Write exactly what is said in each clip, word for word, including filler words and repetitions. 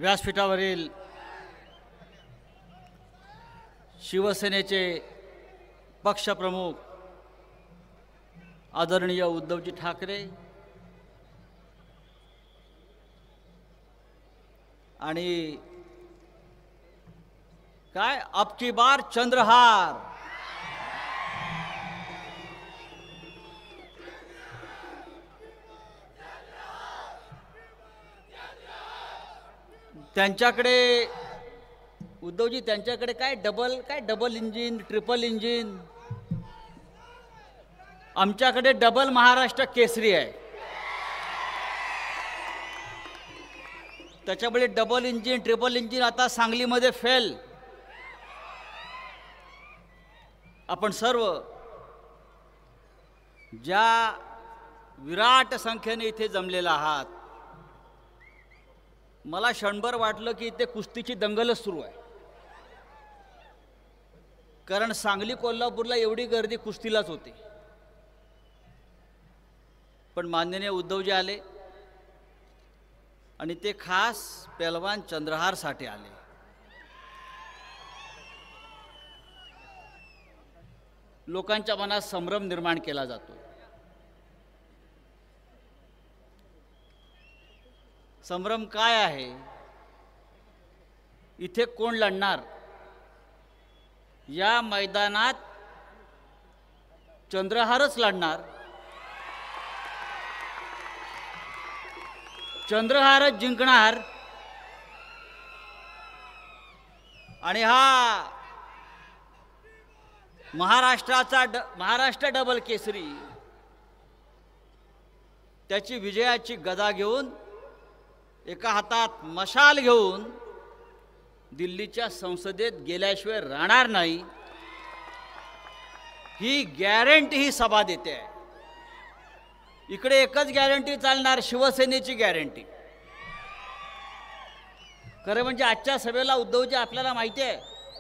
व्यासपीठावरील शिवसेनेचे पक्षप्रमुख आदरणीय उद्धवजी ठाकरे आणि काय अब की बार चंद्रहार त्यांच्याकडे उद्धवजी त्यांच्याकडे काय डबल काय डबल इंजिन ट्रिपल इंजिन आमच्याकडे डबल महाराष्ट्र केसरी आहे. त्याच्यामुळे डबल इंजिन ट्रिपल इंजिन आता सांगलीमध्ये फेल. आपण सर्व ज्या विराट संख्येने इथे जमलेला आहात, मला क्षणभर वाटलं की इथे कुस्तीची दंगलच सुरू आहे. कारण सांगली कोल्हापूरला एवढी गर्दी कुस्तीलाच होती. पण माननीय उद्धवजी आले आणि ते खास पेलवान चंद्रहारसाठी आले. लोकांच्या मनात संभ्रम निर्माण केला जातो. संभ्रम काय आहे? इथे कोण लढणार? या मैदानात चंद्रहारच लढणार. चंद्रहारच जिंकणार. आणि हा महाराष्ट्राचा ड महाराष्ट्र डबल केसरी त्याची विजयाची गदा घेऊन एका हातात मशाल घेऊन दिल्लीच्या संसदेत गेल्याशिवाय राहणार नाही, ही गॅरंटी ही सभा देते आहे. इकडे एकच गॅरंटी चालणार, शिवसेनेची गॅरंटी. खरं म्हणजे आजच्या सभेला उद्धवजी आपल्याला माहिती आहे,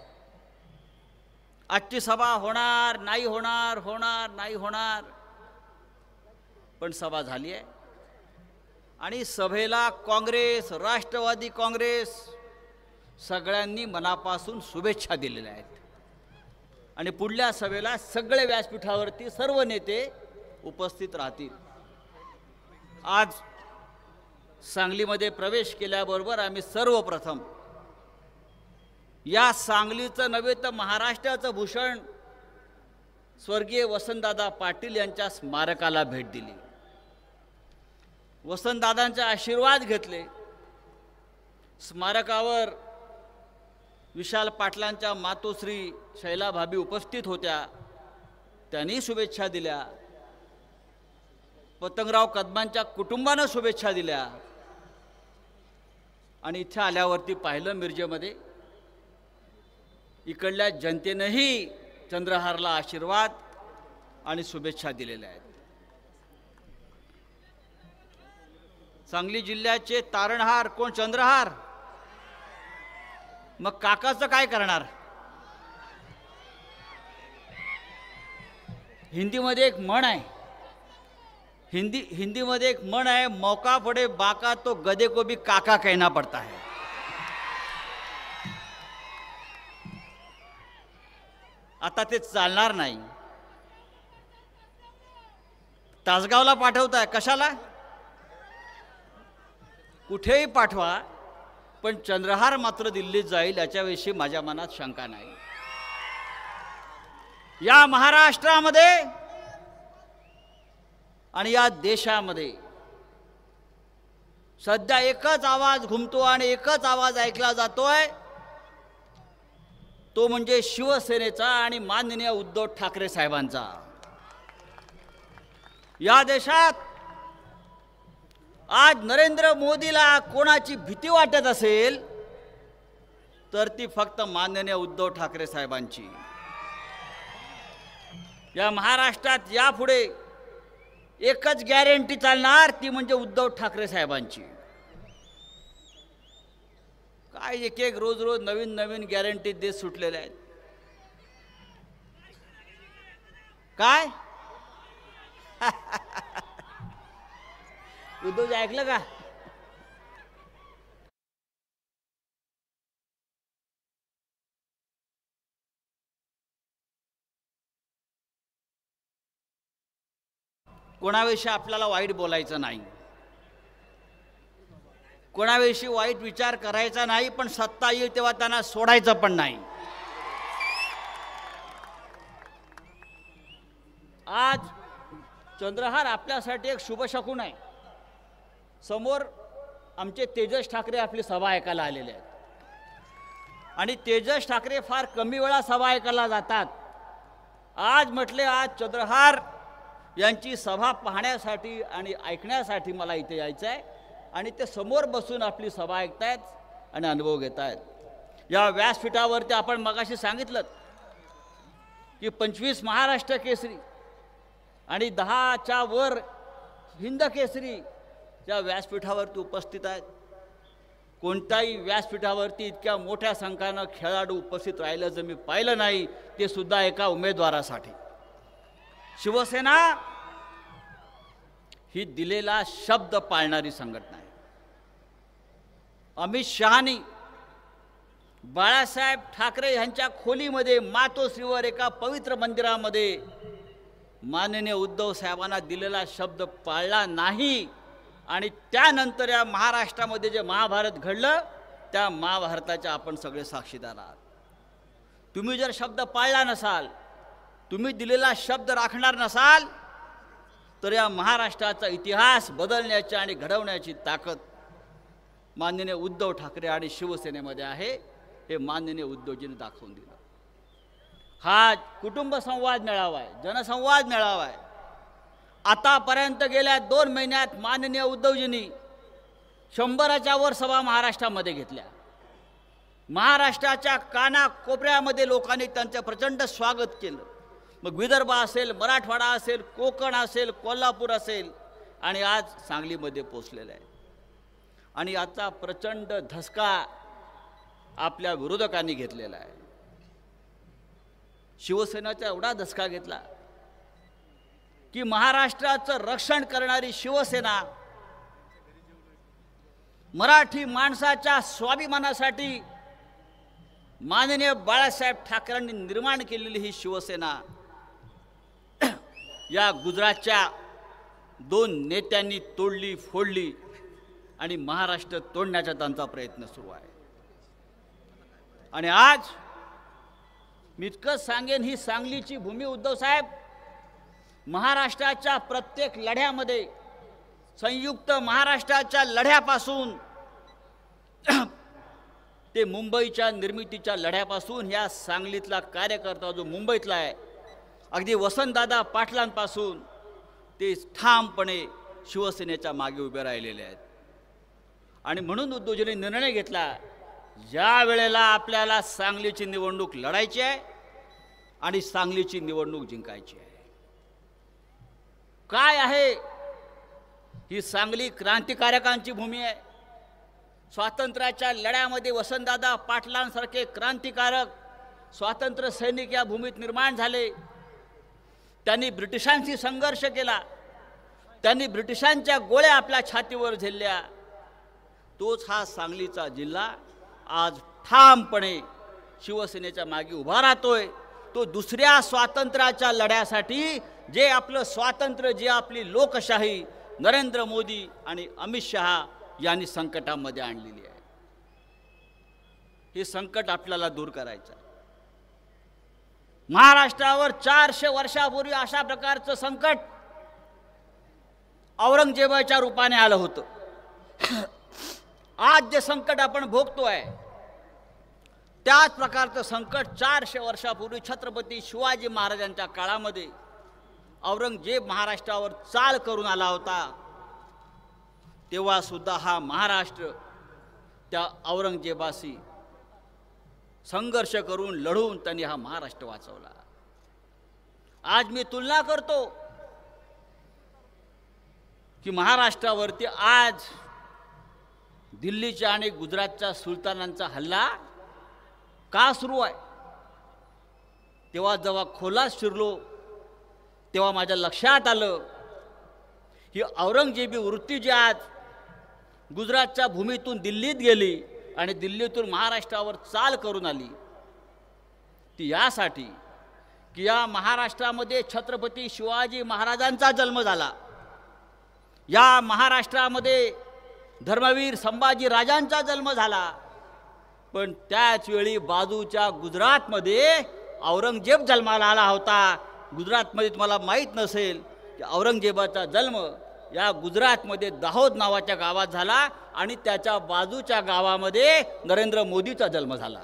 आजची सभा होणार नाही होणार होणार नाही होणार, पण सभा झाली आहे. आणि सभेला काँग्रेस, राष्ट्रवादी काँग्रेस सगळ्यांनी मनापासून शुभेच्छा दिलेल्या आहेत. आणि पुढल्या सभेला सगळे व्यासपीठावरती सर्व नेते उपस्थित राहतील. आज सांगलीमध्ये प्रवेश केल्याबरोबर आम्ही सर्वप्रथम या सांगलीचं नव्हे तर महाराष्ट्राचं भूषण स्वर्गीय वसंतदादा पाटील यांच्या स्मारकाला भेट दिली. वसंतदादांचे आशीर्वाद घेतले. स्मारकावर विशाल पाटलांच्या मातोश्री शैलाभाबी उपस्थित होत्या, त्यांनी शुभेच्छा दिल्या. पतंगराव कदमांच्या कुटुंबानं शुभेच्छा दिल्या. आणि इथे आल्यावरती पाहिलं मिरजेमध्ये इकडल्या जनतेनंही चंद्रहारला आशीर्वाद आणि शुभेच्छा दिलेल्या आहेत. सांगली जिल्ह्याचे तारणहार कोण? चंद्रहार. मग काकाचं काय करणार? हिंदीमध्ये एक म्हण आहे, हिंदी हिंदीमध्ये एक म्हण आहे, मौका पडे बाका तो गधे को भी काका कहना पड़ता है. आता ते चालणार नाही. तासगावला पाठवताय, कशाला? कुठेही पाठवा, पण चंद्रहार मात्र दिल्लीत जाईल याच्याविषयी माझ्या मनात शंका नाही. या महाराष्ट्रामध्ये आणि या देशामध्ये सध्या एकच आवाज घुमतो आणि एकच आवाज ऐकला जातोय, तो म्हणजे शिवसेनेचा आणि माननीय उद्धव ठाकरे साहेबांचा. या देशात आज नरेंद्र मोदीला कोणाची भीती वाटत असेल तर ती फक्त माननीय उद्धव ठाकरे साहेबांची. या महाराष्ट्रात यापुढे एकच गॅरंटी चालणार, ती म्हणजे उद्धव ठाकरे साहेबांची. काय एक एक रोज रोज नवीन नवीन गॅरंटी देत सुटलेल्या आहेत. काय उद्धवजी ऐकलं का? कोणाविषयी आपल्याला वाईट बोलायचं नाही, कोणाविषयी वाईट विचार करायचा नाही, पण सत्ता येईल तेव्हा त्यांना सोडायचं पण नाही. आज चंद्रहार आपल्यासाठी एक शुभशकुन आहे. समोर आमचे तेजस ठाकरे आपली सभा ऐकायला आलेले आहेत आणि तेजस ठाकरे फार कमी वेळा सभा ऐकायला जातात. आज म्हटले आज चंद्रहार यांची सभा पाहण्यासाठी आणि ऐकण्यासाठी मला इथे यायचं आहे आणि ते समोर बसून आपली सभा ऐकतायत आणि अनुभव घेत आहेत. या व्यासपीठावरती आपण मगाशी सांगितलं की पंचवीस महाराष्ट्र केसरी आणि दहाच्या वर हिंद केसरी या व्यासपीठावरती उपस्थित आहेत. कोणत्याही व्यासपीठावरती इतक्या मोठ्या संख्येनं खेळाडू उपस्थित राहिलं जर मी पाहिलं नाही, ते सुद्धा एका उमेदवारासाठी. शिवसेना ही दिलेला शब्द पाळणारी संघटना आहे. अमित शहानी बाळासाहेब ठाकरे यांच्या खोलीमध्ये मातोश्रीवर एका पवित्र मंदिरामध्ये माननीय उद्धव साहेबांना दिलेला शब्द पाळला नाही आणि त्यानंतर या महाराष्ट्रामध्ये जे महाभारत घडलं त्या महाभारताच्या आपण सगळे साक्षीदार आहात. तुम्ही जर शब्द पाळला नसाल, तुम्ही दिलेला शब्द राखणार नसाल, तर या महाराष्ट्राचा इतिहास बदलण्याची आणि घडवण्याची ताकद माननीय उद्धव ठाकरे आणि शिवसेनेमध्ये आहे. हे माननीय उद्धवजींनी दाखवून दिलं. हा कुटुंब संवाद मेळावा आहे, जनसंवाद मेळावा आहे. आतापर्यंत गेल्या दोन महिन्यात माननीय उद्धवजींनी शंभराच्या वर सभा महाराष्ट्रामध्ये घेतल्या. महाराष्ट्राच्या कानाकोपऱ्यामध्ये लोकांनी त्यांचं प्रचंड स्वागत केलं. मग विदर्भ असेल, मराठवाडा असेल, कोकण असेल, कोल्हापूर असेल आणि आज सांगलीमध्ये पोचलेलं आहे. आणि याचा प्रचंड धसका आपल्या विरोधकांनी घेतलेला आहे. शिवसेनेचा एवढा धसका घेतला की महाराष्ट्राचं रक्षण करणारी शिवसेना मराठी माणसाच्या स्वाभिमानासाठी माननीय बाळासाहेब ठाकरेंनी निर्माण केलेली ही शिवसेना या गुजरातच्या दोन नेत्यांनी तोडली फोडली आणि महाराष्ट्र तोडण्याचा त्यांचा प्रयत्न सुरू आहे. आणि आज मी इतकंच सांगेन, ही सांगलीची भूमी उद्धव साहेब महाराष्ट्राच्या प्रत्येक लढ्यामध्ये, संयुक्त महाराष्ट्राच्या लढ्यापासून ते मुंबईच्या निर्मितीच्या लढ्यापासून ह्या सांगलीतला कार्यकर्ता जो मुंबईतला आहे, अगदी वसंतदादा पाटलांपासून ते ठामपणे शिवसेनेच्या मागे उभे राहिलेले आहेत. आणि म्हणून उद्धवजींनी निर्णय घेतला, ज्या वेळेला आपल्याला सांगलीची निवडणूक लढायची आहे आणि सांगलीची निवडणूक जिंकायची आहे. काय आहे ही सांगली? क्रांतिकारकांची भूमी आहे. स्वातंत्र्याच्या लढ्यामध्ये वसंतदादा पाटलांसारखे क्रांतिकारक स्वातंत्र्य सैनिक या भूमीत निर्माण झाले. त्यांनी ब्रिटिशांशी संघर्ष केला, त्यांनी ब्रिटिशांच्या गोळ्या आपल्या छातीवर झेलल्या. तोच हा सांगलीचा जिल्हा आज ठामपणे शिवसेनेच्या मागे उभा राहतोय. तो दुसऱ्या स्वातंत्र्याच्या लढ्यासाठी, जे आपलं स्वातंत्र्य, जे आपली लोकशाही नरेंद्र मोदी आणि अमित शहा यांनी संकटामध्ये आणलेली आहे. हे संकट आपल्याला दूर करायचं आहे. महाराष्ट्रावर चारशे वर्षापूर्वी अशा प्रकारचं संकट औरंगजेबाच्या रूपाने आलं होतं. आज जे संकट आपण भोगतोय त्याच प्रकारचं संकट चारशे वर्षापूर्वी छत्रपती शिवाजी महाराजांच्या काळामध्ये औरंगजेब महाराष्ट्रावर चाल करून आला होता. तेव्हा सुद्धा हा महाराष्ट्र त्या औरंगजेबाशी संघर्ष करून लढून त्यांनी हा महाराष्ट्र वाचवला. आज मी तुलना करतो की महाराष्ट्रावरती आज दिल्लीच्या आणि गुजरातच्या सुलतानांचा हल्ला का सुरू आहे. तेव्हा जेव्हा खोलात शिरलो तेव्हा माझ्या लक्षात आलं ही औरंगजेबी वृत्ती जी आज गुजरातच्या भूमीतून दिल्लीत गेली आणि दिल्लीतून महाराष्ट्रावर चाल करून आली, ती यासाठी की या महाराष्ट्रामध्ये छत्रपती शिवाजी महाराजांचा जन्म झाला. या महाराष्ट्रामध्ये धर्मवीर संभाजी राजांचा जन्म झाला, पण त्याच वेळी बाजूच्या गुजरातमध्ये औरंगजेब जन्माला आला होता. गुजरातमध्ये तुम्हाला माहीत नसेल की औरंगजेबाचा जन्म या गुजरातमध्ये दाहोद नावाच्या गावात झाला आणि त्याच्या बाजूच्या गावामध्ये नरेंद्र मोदीचा जन्म झाला.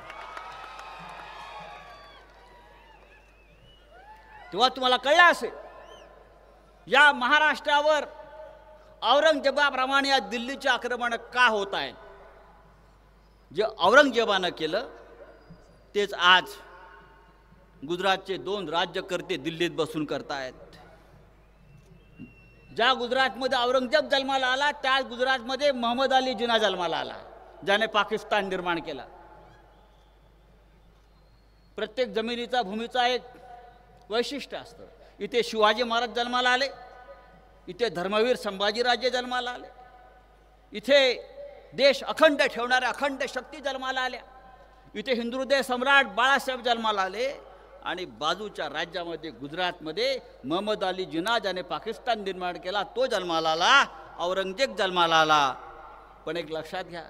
तेव्हा तुम्हाला कळलं असेल या महाराष्ट्रावर औरंगजेबाप्रमाणे या दिल्लीचे आक्रमण का होत आहेत. जे औरंगजेबानं केलं तेच आज गुजरातचे दोन राज्यकर्ते दिल्लीत बसून करतायत. ज्या गुजरातमध्ये औरंगजेब जन्माला आला त्याच गुजरातमध्ये मोहम्मद अली जिना जन्माला आला, ज्याने पाकिस्तान निर्माण केला. प्रत्येक जमिनीचा भूमीचा एक वैशिष्ट्य असतं. इथे शिवाजी महाराज जन्माला आले, इथे धर्मवीर संभाजीराजे जन्माला आले, इथे देश अखंड ठेवणाऱ्या अखंड शक्ती जन्माला आल्या, इथे हिंदुहृदय सम्राट बाळासाहेब जन्माला आले, आणि बाजूच्या राज्यामध्ये गुजरातमध्ये मोहम्मद अली जिना ज्याने पाकिस्तान निर्माण केला तो जन्माला आला, औरंगजेब जन्माला आला. पण एक लक्षात घ्या,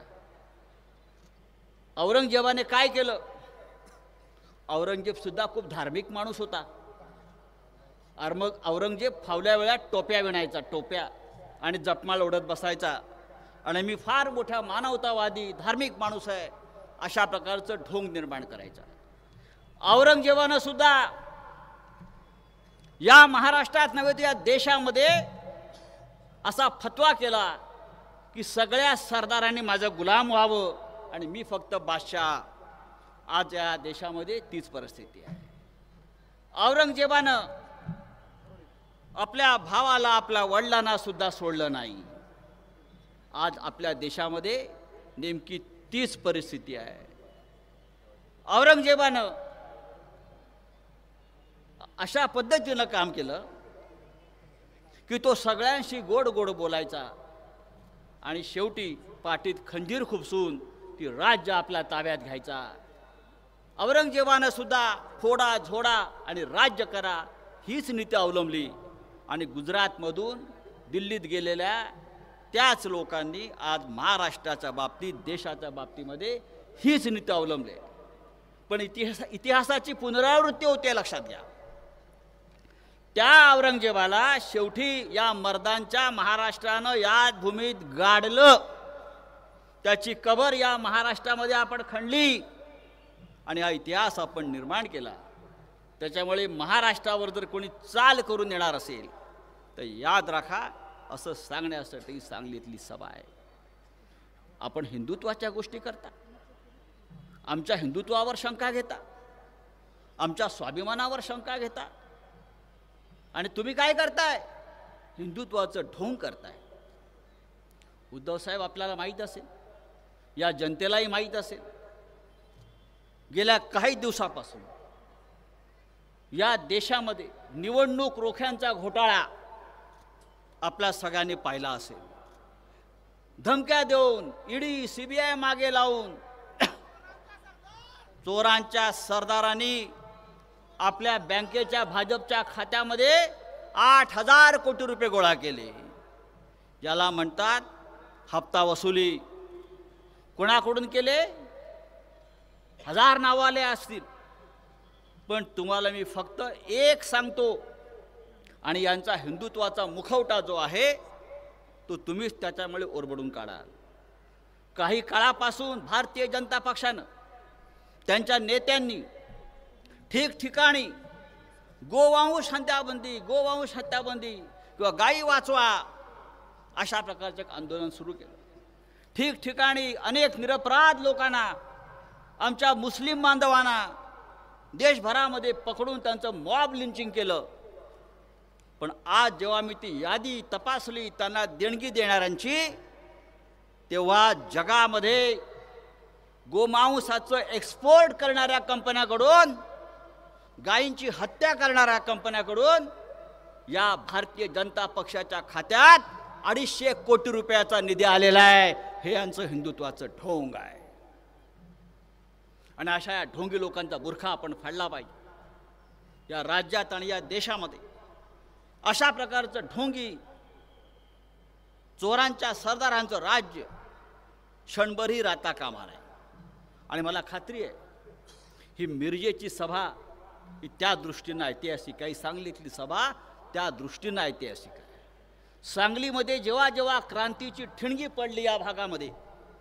औरंगजेबाने काय केलं. औरंगजेब सुद्धा खूप धार्मिक माणूस होता. अर मग औरंगजेब फावल्या वेळात टोप्या विणायचा, टोप्या, आणि जपमाळ ओढत बसायचा, आणि मी फार मोठा मानवतावादी धार्मिक माणूस आहे अशा प्रकारचं ढोंग निर्माण करायचा. औरंगजेबानं सुद्धा या महाराष्ट्रात नव्हे तर या देशामध्ये असा फतवा केला की सगळ्या सरदारांनी माझं गुलाम व्हावं आणि मी फक्त बादशाह. आज या देशामध्ये तीच परिस्थिती आहे. औरंगजेबानं आपल्या भावाला आपल्या वडिलांना सुद्धा सोडलं नाही. आज आपल्या देशामध्ये नेमकी तीच परिस्थिती आहे. औरंगजेबानं अशा पद्धतीनं काम केलं की तो सगळ्यांशी गोड गोड बोलायचा आणि शेवटी पाठीत खंजीर खुपसून ती राज्य आपल्या ताब्यात घ्यायचा. औरंगजेबानं सुद्धा फोडा झोडा आणि राज्य करा हीच नीती अवलंबली, आणि गुजरातमधून दिल्लीत गेलेल्या त्याच लोकांनी आज महाराष्ट्राच्या बाबतीत देशाच्या बाबतीमध्ये हीच नीती अवलंबली. पण इतिहास इतिहासाची पुनरावृत्ती होते, लक्षात घ्या. त्या औरंगजेबाला शेवटी या मर्दांच्या महाराष्ट्रानं या भूमीत गाडलं, त्याची कबर या महाराष्ट्रामध्ये आपण खणली आणि हा इतिहास आपण निर्माण केला. त्याच्यामुळे महाराष्ट्रावर जर कोणी चाल करून येणार असेल तर याद राखा, असं सांगण्यासाठी सांगलीतली सभा आहे. आपण हिंदुत्वाच्या गोष्टी करता, आमच्या हिंदुत्वावर शंका घेता, आमच्या स्वाभिमानावर शंका घेता, आणि तुम्ही काय करताय, हिंदुत्वाचं ढोंग करताय. उद्धवसाहेब आपल्याला माहीत असेल, या जनतेलाही माहीत असेल, गेल्या काही दिवसापासून या देशामध्ये निवडणूक रोख्यांचा घोटाळा आपल्या सगळ्यांनी पाहिला असेल. धमक्या देऊन ईडी सीबीआय मागे लावून चोरांच्या सरदारांनी आपल्या बँकेच्या भाजपच्या खात्यामध्ये आठ हजार कोटी रुपये गोळा केले. ज्याला म्हणतात हप्ता वसुली. कोणाकडून केले? हजार नावाले असतील, पण तुम्हाला मी फक्त एक सांगतो, आणि यांचा हिंदुत्वाचा मुखवटा जो आहे तो तुम्हीच त्याच्यामुळे ओरबडून काढाल. काही काळापासून भारतीय जनता पक्षानं त्यांच्या नेत्यांनी ठिकठिकाणी गोवंश हत्याबंदी गोवंश हत्याबंदी किंवा गायी वाचवा अशा प्रकारचं एक आंदोलन सुरू केलं. ठिकठिकाणी अनेक निरपराध लोकांना, आमच्या मुस्लिम बांधवांना देशभरामध्ये पकडून त्यांचं मॉब लिंचिंग केलं. पण आज जेव्हा मी ती यादी तपासली त्यांना देणगी देणाऱ्यांची, तेव्हा जगामध्ये गोमांसाचं एक्सपोर्ट करणाऱ्या कंपन्याकडून, गायींची हत्या करणाऱ्या कंपन्याकडून या भारतीय जनता पक्षाच्या खात्यात अडीचशे कोटी रुपयाचा निधी आलेला आहे. हे यांचं हिंदुत्वाचं ढोंग आहे. आणि अशा या ढोंगी लोकांचा बुरखा आपण फाडला पाहिजे. या राज्यात आणि या देशामध्ये अशा प्रकारचं ढोंगी चोरांच्या सरदारांचं राज्य क्षणभरही राहता कामा नये. आणि मला खात्री आहे ही मिरजेची सभा ही त्या दृष्टीनं ऐतिहासिक आहे, सांगलीतली सभा त्या दृष्टीनं ऐतिहासिक आहे. सांगलीमध्ये जेव्हा जेव्हा क्रांतीची ठिणगी पडली या भागामध्ये,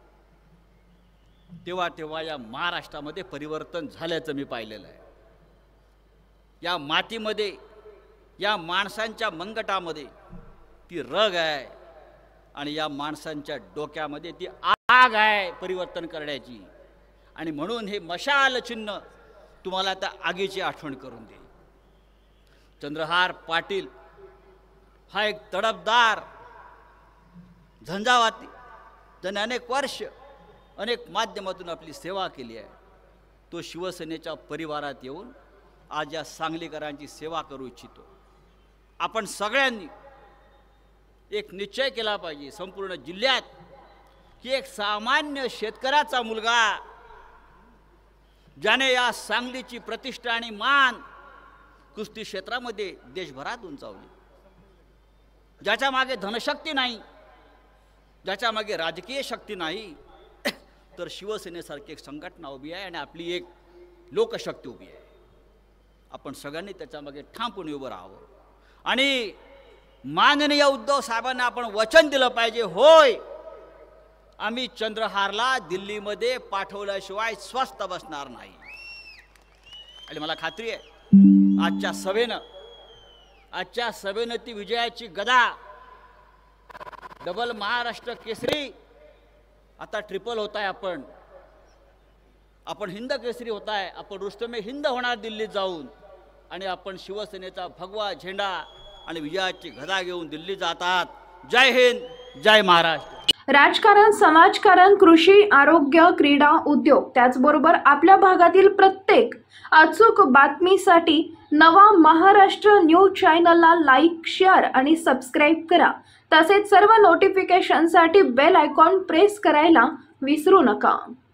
तेव्हा तेव्हा या महाराष्ट्रामध्ये परिवर्तन झाल्याचं मी पाहिलेलं आहे. या मातीमध्ये, या माणसांच्या मनगटामध्ये ती रग आहे आणि या माणसांच्या डोक्यामध्ये ती आग आहे परिवर्तन करण्याची. आणि म्हणून हे मशाल चिन्ह तुम्हाला त्या आगीची आठवण करून देईल. चंद्रहार पाटील हा एक तडफदार, झंझावाती, ज्याने अनेक वर्ष अनेक माध्यमातून आपली सेवा केली आहे, तो शिवसेनेच्या परिवारात येऊन आज या सांगलीकरांची सेवा करू इच्छितो. आपण सगळ्यांनी एक निश्चय केला पाहिजे संपूर्ण जिल्ह्यात की एक सामान्य शेतकऱ्याचा मुलगा ज्याने या सांगलीची प्रतिष्ठा आणि मान कुस्ती क्षेत्रामध्ये देशभरात उंचावली, ज्याच्या मागे धनशक्ती नाही, ज्याच्या मागे राजकीय शक्ती नाही, तर शिवसेनेसारखी एक संघटना उभी आहे आणि आपली एक लोकशक्ती उभी आहे. आपण सगळ्यांनी त्याच्या मागे ठामपणे उभं राहावं आणि माननीय उद्धव साहेबांना आपण वचन दिलं पाहिजे, होय आम्ही चंद्रहारला दिल्लीमध्ये पाठवल्याशिवाय स्वस्थ बसणार नाही. आणि मला खात्री आहे आजच्या सभेनं आजच्या सभेनं ती विजयाची गदा, डबल महाराष्ट्र केसरी, आता ट्रिपल होत आहे, आपण आपण हिंद केसरी होत आहे, आपण रुस्तमे हिंद होणार दिल्लीत जाऊन, आणि आपण शिवसेनेचा भगवा झेंडा आणि विजयाची गदा घेऊन दिल्ली जातात. जय हिंद, जय महाराष्ट्र. राजकारण, समाजकारण, कृषी, आरोग्य, क्रीडा, उद्योग त्याचबरोबर आपल्या भागातील प्रत्येक अचूक बातमीसाठी नवा महाराष्ट्र न्यूज चॅनलला लाईक, शेअर आणि सबस्क्राईब करा. तसेच सर्व नोटिफिकेशनसाठी बेल आयकॉन प्रेस करायला विसरू नका.